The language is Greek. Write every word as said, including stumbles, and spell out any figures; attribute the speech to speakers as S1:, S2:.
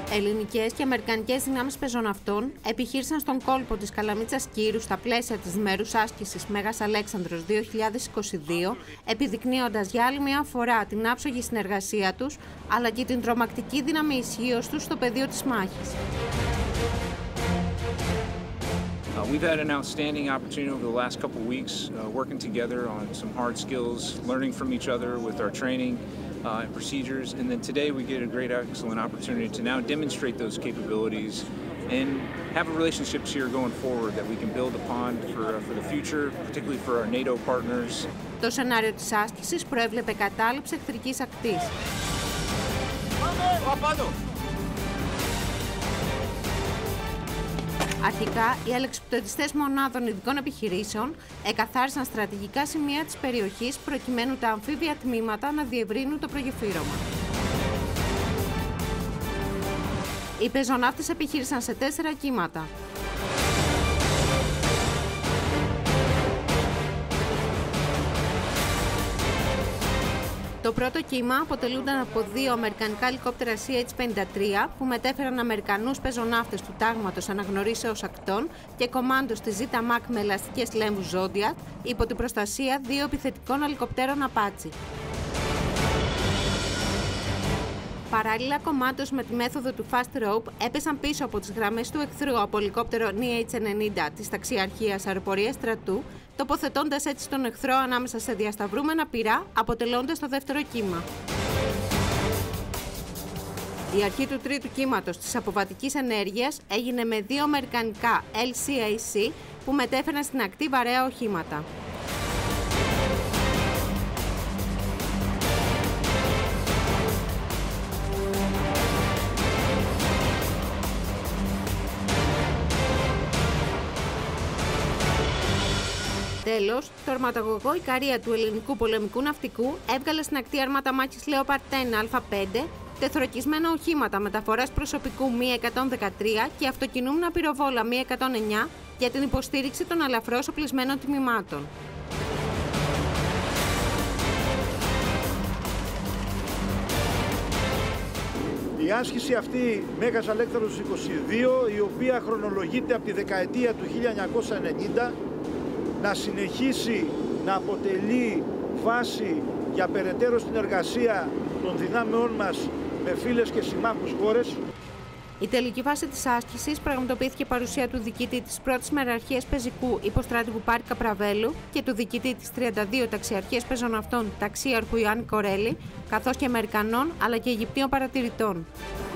S1: Ελληνικές και αμερικανικές δυνάμεις πεζοναυτών επιχείρησαν στον κόλπο της Καλαμίτσας Κύρου στα πλαίσια της διμερούς άσκησης Μέγας Αλέξανδρος δύο χιλιάδες είκοσι δύο, επιδεικνύοντας για άλλη μια φορά την άψογη συνεργασία τους, αλλά και την τρομακτική δύναμη ισχύως τους στο πεδίο της μάχης.
S2: Uh, we've had an outstanding opportunity over the last couple of weeks uh, working together on some hard skills, learning from each other with our training uh, and procedures, and then today we get a great, excellent opportunity to now demonstrate those capabilities and have a relationships here going forward that we can build upon for, uh, for the future, particularly for our NATO partners.
S1: Το σενάριο της άσκησης προέβλεπε κατάληψη εχθρικής ακτής. Αρχικά, οι αλεξιπτωτιστές μονάδων ειδικών επιχειρήσεων εκαθάρισαν στρατηγικά σημεία της περιοχής προκειμένου τα αμφίβια τμήματα να διευρύνουν το προγεφύρωμα. Οι πεζοναύτες επιχείρησαν σε τέσσερα κύματα. Το πρώτο κύμα αποτελούνταν από δύο αμερικανικά ελικόπτερα σι έιτς πενήντα τρία που μετέφεραν Αμερικανούς πεζοναύτες του τάγματος αναγνωρίσεως ακτών και κομάντος της Ζήτα Μακ με ελαστικές λέμβους Zodiac υπό την προστασία δύο επιθετικών ελικοπτέρων Apache. Παράλληλα, κομμάτος με τη μέθοδο του Fast Rope έπεσαν πίσω από τις γραμμές του εχθρού από ελικόπτερο Νι έιτς ενενήντα της Ταξιαρχίας Αεροπορίας Στρατού, τοποθετώντας έτσι τον εχθρό ανάμεσα σε διασταυρούμενα πυρά, αποτελώντας το δεύτερο κύμα. Η αρχή του τρίτου κύματος της αποβατικής ενέργειας έγινε με δύο αμερικανικά ελ σι έι σι που μετέφεραν στην ακτή βαρέα οχήματα. Τέλος, το αρματαγωγό Ικαρία του ελληνικού πολεμικού ναυτικού έβγαλε στην ακτή αρμάτα μάχης Leopard δέκα Α πέντε, τεθροκισμένα οχήματα μεταφοράς προσωπικού Μι εκατόν δεκατρία και αυτοκινούμενα πυροβόλα Μι εκατόν εννιά για την υποστήριξη των ελαφρώς οπλισμένων τμήματων.
S3: Η άσκηση αυτή Μέγας Αλέξανδρος είκοσι δύο, η οποία χρονολογείται από τη δεκαετία του χίλια εννιακόσια ενενήντα, να συνεχίσει να αποτελεί βάση για περαιτέρω συνεργασία των δυνάμεών μας με φίλες και συμμάχους χώρες.
S1: Η τελική φάση της άσκησης πραγματοποιήθηκε παρουσία του διοικητή της πρώτης μεραρχίας πεζικού υποστράτηγου Πάρη Καπραβέλου και του διοικητή της τριάντα δύο ταξιαρχίας πεζοναυτών ταξίαρχου Ιωάννη Κορέλη, καθώς και Αμερικανών αλλά και Αιγυπτίων παρατηρητών.